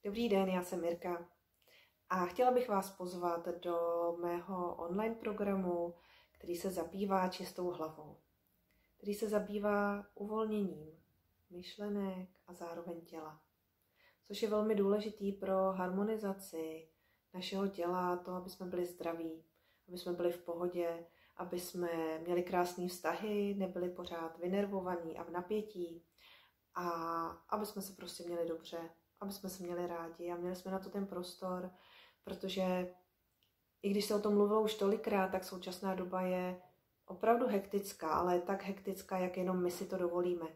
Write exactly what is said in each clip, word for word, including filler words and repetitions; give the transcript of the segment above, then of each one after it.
Dobrý den, já jsem Mirka a chtěla bych vás pozvat do mého online programu, který se zabývá čistou hlavou, který se zabývá uvolněním myšlenek a zároveň těla, což je velmi důležitý pro harmonizaci našeho těla, to, aby jsme byli zdraví, aby jsme byli v pohodě, aby jsme měli krásné vztahy, nebyli pořád vynervovaní a v napětí a aby jsme se prostě měli dobře, aby jsme se měli rádi a měli jsme na to ten prostor, protože i když se o tom mluvilo už tolikrát, tak současná doba je opravdu hektická, ale je tak hektická, jak jenom my si to dovolíme.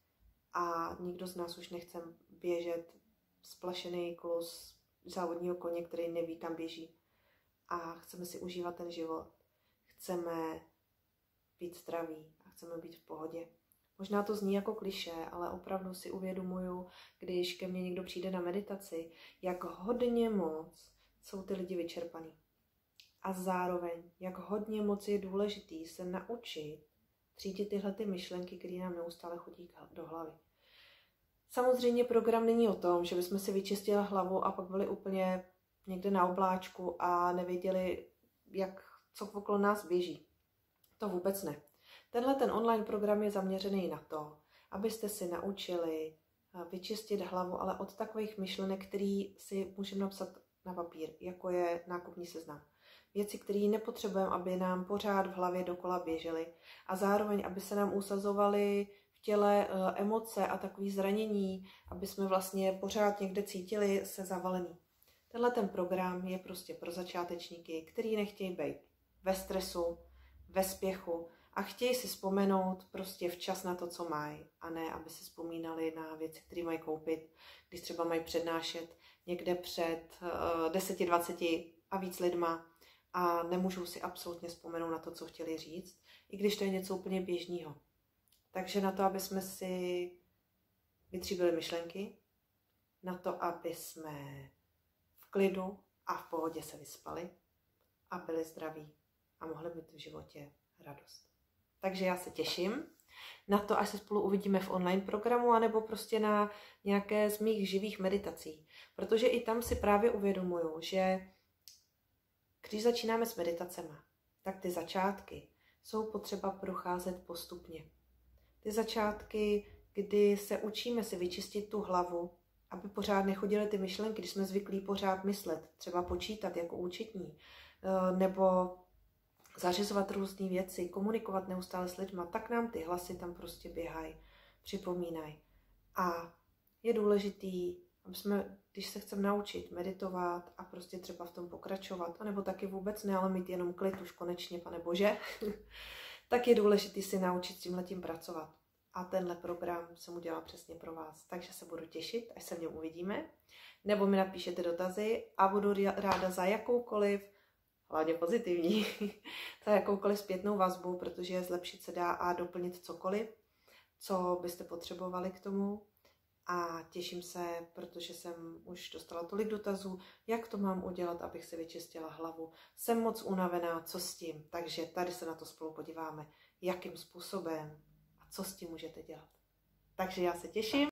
A nikdo z nás už nechce běžet splašený klus závodního koně, který neví, kam běží. A chceme si užívat ten život. Chceme být zdraví a chceme být v pohodě. Možná to zní jako klišé, ale opravdu si uvědomuju, když ke mně někdo přijde na meditaci, jak hodně moc jsou ty lidi vyčerpaný. A zároveň, jak hodně moc je důležitý se naučit třídit tyhle ty myšlenky, které nám neustále chodí do hlavy. Samozřejmě program není o tom, že bychom si vyčistili hlavu a pak byli úplně někde na obláčku a nevěděli, jak co okolo nás běží. To vůbec ne. Tenhle ten online program je zaměřený na to, abyste si naučili vyčistit hlavu, ale od takových myšlenek, které si můžeme napsat na papír, jako je nákupní seznam. Věci, které nepotřebujeme, aby nám pořád v hlavě dokola běžely a zároveň, aby se nám usazovaly v těle emoce a takové zranění, aby jsme vlastně pořád někde cítili se zavalený. Tenhle ten program je prostě pro začátečníky, kteří nechtějí být ve stresu, ve spěchu a chtějí si vzpomenout prostě včas na to, co mají, a ne, aby si vzpomínali na věci, které mají koupit, když třeba mají přednášet někde před uh, deseti, dvaceti a víc lidma a nemůžou si absolutně vzpomenout na to, co chtěli říct, i když to je něco úplně běžného. Takže na to, aby jsme si vytříbili myšlenky, na to, aby jsme v klidu a v pohodě se vyspali a byli zdraví a mohli mít v životě radost. Takže já se těším na to, až se spolu uvidíme v online programu anebo prostě na nějaké z mých živých meditací. Protože i tam si právě uvědomuju, že když začínáme s meditacemi, tak ty začátky jsou potřeba procházet postupně. Ty začátky, kdy se učíme si vyčistit tu hlavu, aby pořád nechodily ty myšlenky, když jsme zvyklí pořád myslet, třeba počítat jako účetní, nebo zařizovat různé věci, komunikovat neustále s lidma, tak nám ty hlasy tam prostě běhají, připomínají. A je důležitý, aby jsme, když se chceme naučit meditovat a prostě třeba v tom pokračovat, anebo taky vůbec ne, ale mít jenom klid už konečně, Pane Bože, tak je důležitý si naučit s tímhletím pracovat. A tenhle program jsem udělala přesně pro vás. Takže se budu těšit, až se v něm uvidíme. Nebo mi napíšete dotazy a budu ráda za jakoukoliv, hlavně pozitivní, za jakoukoliv zpětnou vazbu, protože zlepšit se dá a doplnit cokoliv, co byste potřebovali k tomu. A těším se, protože jsem už dostala tolik dotazů, jak to mám udělat, abych si vyčistila hlavu. Jsem moc unavená, co s tím? Takže tady se na to spolu podíváme, jakým způsobem a co s tím můžete dělat. Takže já se těším.